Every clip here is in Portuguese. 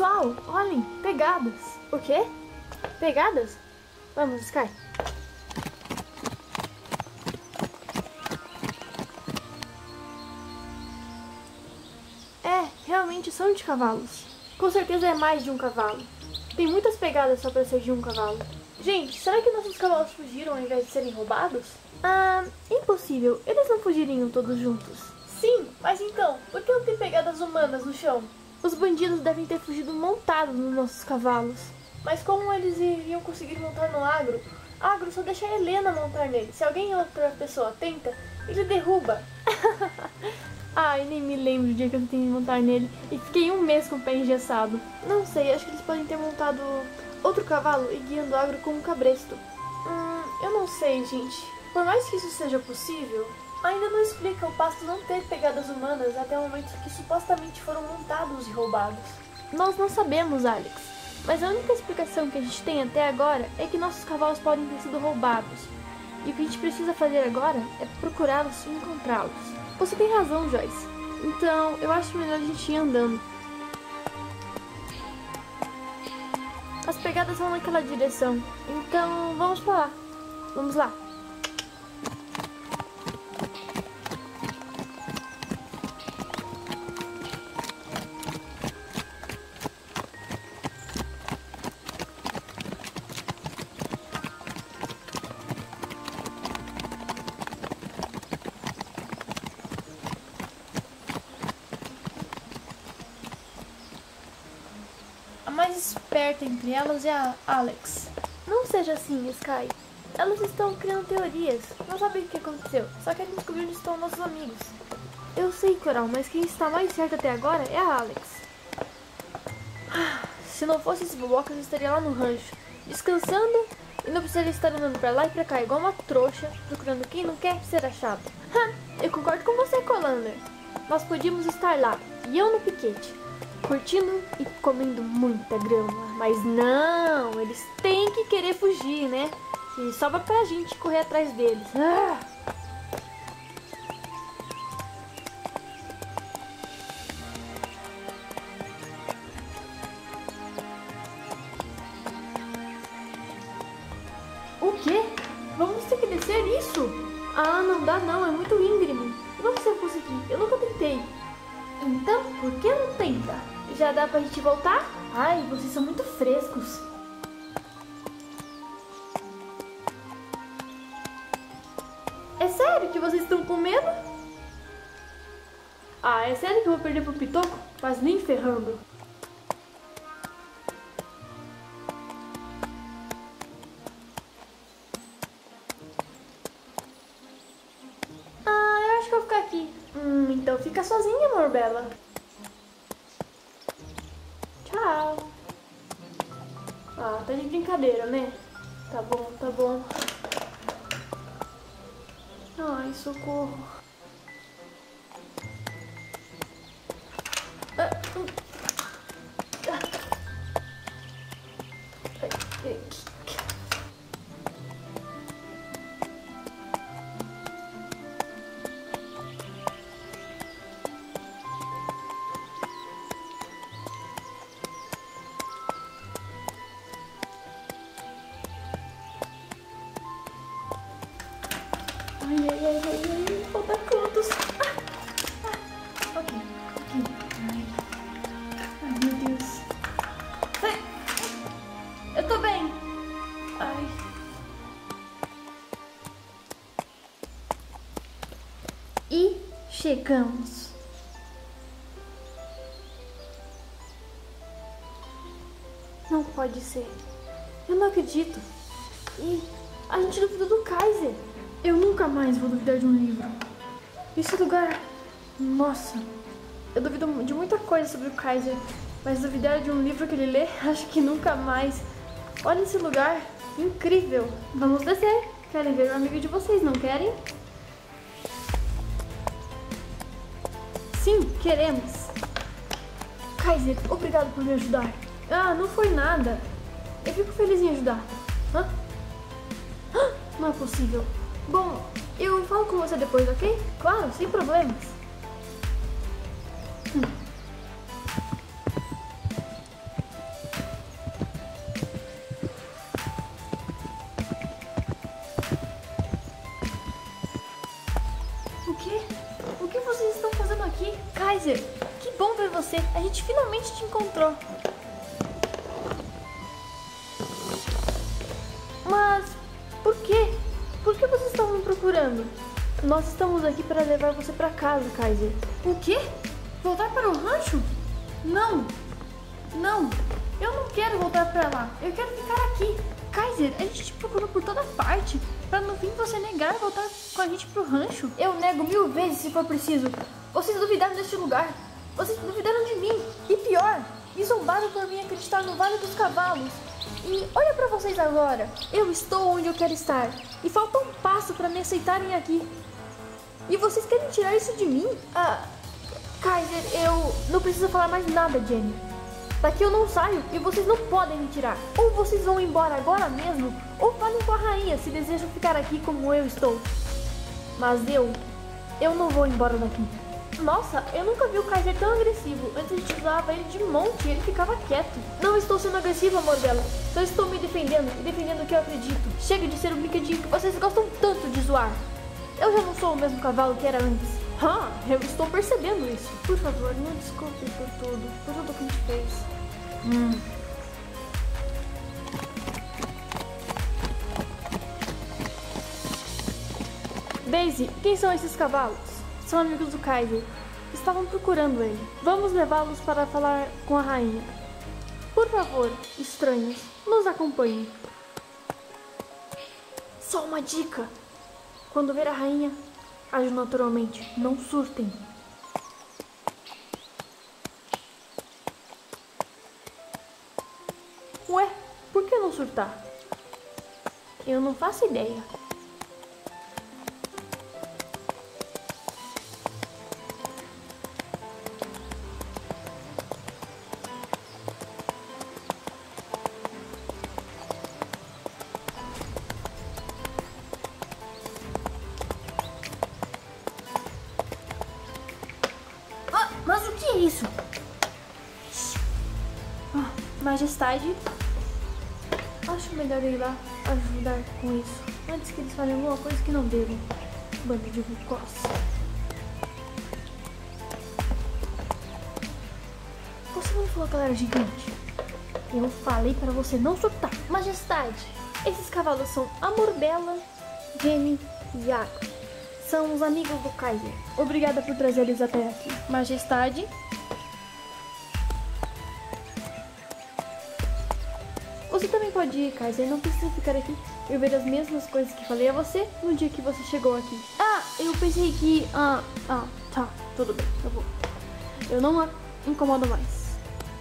Pessoal, olhem, pegadas. O quê? Pegadas? Vamos, Sky. É, realmente são de cavalos. Com certeza é mais de um cavalo. Tem muitas pegadas só pra ser de um cavalo. Gente, será que nossos cavalos fugiram ao invés de serem roubados? Impossível. Eles não fugiriam todos juntos. Sim, mas então, por que não tem pegadas humanas no chão? Os bandidos devem ter fugido montados nos nossos cavalos. Mas como eles iriam conseguir montar no Agro? Agro só deixa a Helena montar nele. Se alguém outra pessoa tenta, ele derruba. Ai, nem me lembro do dia que eu tentei montar nele e fiquei um mês com o pé engessado. Não sei, acho que eles podem ter montado outro cavalo e guiando o Agro com um cabresto. Eu não sei, gente. Por mais que isso seja possível, ainda não explica o pasto não ter pegadas humanas até o momento que supostamente foram montados e roubados. Nós não sabemos, Alex. Mas a única explicação que a gente tem até agora é que nossos cavalos podem ter sido roubados. E o que a gente precisa fazer agora é procurá-los e encontrá-los. Você tem razão, Joyce. Então, eu acho melhor a gente ir andando. As pegadas vão naquela direção. Então, vamos pra lá. Vamos lá. A mais esperta entre elas é a Alex. Não seja assim, Sky. Elas estão criando teorias. Não sabem o que aconteceu. Só querem descobrir onde estão nossos amigos. Eu sei, Coral, mas quem está mais certo até agora é a Alex. Se não fosse esse bobocas, eu estaria lá no rancho, descansando e não precisaria estar andando pra lá e pra cá igual uma trouxa, procurando quem não quer ser achado. Eu concordo com você, Colander. Nós podíamos estar lá, e eu no piquete, curtindo e comendo muita grama. Mas não, eles têm que querer fugir, né? E sobra pra gente correr atrás deles. O quê? Vamos ter que descer isso? Não dá não, é muito íngreme. Não sei se eu conseguir, eu nunca tentei. Então, por que não tenta? Já dá pra gente voltar? Ai, vocês são muito frescos. É sério que vocês estão com medo? É sério que eu vou perder pro Pitoco? Mas nem ferrando. Eu acho que eu vou ficar aqui. Então fica sozinha, amor bela. Tchau. Tá de brincadeira, né? Tá bom, tá bom. Ai, socorro. Ai, falta quantos? Ok. Ai, meu Deus. Eu tô bem. Ai. E chegamos. Não pode ser. Eu não acredito. E a gente duvidou do Kaiser. Eu nunca mais vou duvidar de um livro. Esse lugar... Nossa. Eu duvido de muita coisa sobre o Kaiser. Mas duvidar de um livro que ele lê, acho que nunca mais. Olha esse lugar. Incrível. Vamos descer. Querem ver o amigo de vocês, não querem? Sim, queremos. Kaiser, obrigado por me ajudar. Não foi nada. Eu fico feliz em ajudar. Não é possível. Bom, eu falo com você depois, ok? Claro, sem problemas. Kaiser, que bom ver você. A gente finalmente te encontrou. Mas por quê? Por que vocês estavam me procurando? Nós estamos aqui para levar você para casa, Kaiser. O quê? Voltar para o rancho? Não. Não. Eu não quero voltar para lá. Eu quero ficar aqui. Kaiser, a gente te procurou por toda parte. Para no fim você negar voltar com a gente pro rancho. Eu nego 1000 vezes se for preciso. Vocês duvidaram deste lugar. Vocês duvidaram de mim. E pior, me zombaram por mim acreditar no Vale dos Cavalos. E olha pra vocês agora. Eu estou onde eu quero estar. E falta um passo pra me aceitarem aqui. E vocês querem tirar isso de mim? Kaiser, eu não preciso falar mais nada, Jenny. Daqui eu não saio e vocês não podem me tirar. Ou vocês vão embora agora mesmo, ou falem com a rainha se desejam ficar aqui como eu estou. Mas eu não vou embora daqui. Nossa, eu nunca vi o Kaiser tão agressivo. Antes a gente usava ele de monte e ele ficava quieto. Não estou sendo agressivo, amor dela. Só estou me defendendo e defendendo o que eu acredito. Chega de ser um brinquedinho que vocês gostam tanto de zoar. Eu já não sou o mesmo cavalo que era antes. Eu estou percebendo isso. Por favor, me desculpe por tudo que a gente fez. Daisy, quem são esses cavalos? São amigos do Kaiser. Estavam procurando ele. Vamos levá-los para falar com a rainha. Por favor, estranhos, nos acompanhem. Só uma dica. Quando ver a rainha, ajam naturalmente, não surtem. Ué, por que não surtar? Eu não faço ideia. Mas o que é isso? Majestade, acho melhor ir lá ajudar com isso, antes que eles falem alguma coisa que não devam. Bando de bucós. Você não falou que ela era gigante? Eu falei para você não surtar. Majestade, esses cavalos são Amor Bela, Jenny e Jaco. São os amigos do Kaiser. Obrigada por trazer eles até aqui. Majestade. Você também pode ir, Kaiser. Não precisa ficar aqui e ver as mesmas coisas que falei a você no dia que você chegou aqui. Eu pensei que... tá. Tudo bem, eu vou. Eu não a incomodo mais.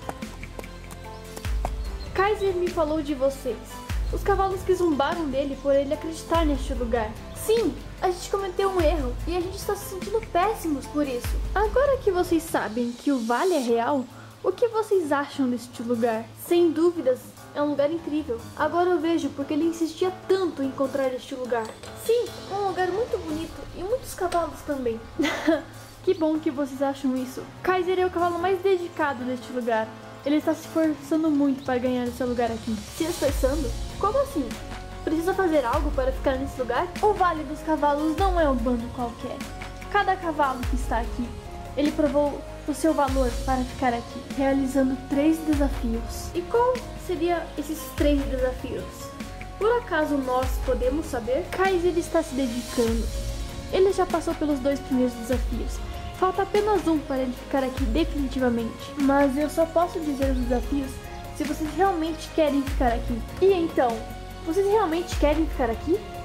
Kaiser me falou de vocês. Os cavalos que zombaram dele por ele acreditar neste lugar. Sim, a gente cometeu um erro e a gente está se sentindo péssimos por isso. Agora que vocês sabem que o vale é real, o que vocês acham deste lugar? Sem dúvidas, é um lugar incrível. Agora eu vejo porque ele insistia tanto em encontrar este lugar. Sim, um lugar muito bonito e muitos cavalos também. Que bom que vocês acham isso. Kaiser é o cavalo mais dedicado deste lugar. Ele está se esforçando muito para ganhar esse lugar aqui. Se esforçando? Como assim? Precisa fazer algo para ficar nesse lugar? O Vale dos Cavalos não é um bando qualquer. Cada cavalo que está aqui, ele provou o seu valor para ficar aqui, realizando 3 desafios. E qual seriam esses 3 desafios? Por acaso nós podemos saber? Kaiser está se dedicando. Ele já passou pelos 2 primeiros desafios. Falta apenas um para ele ficar aqui definitivamente. Mas eu só posso dizer os desafios se vocês realmente querem ficar aqui. E então, vocês realmente querem ficar aqui?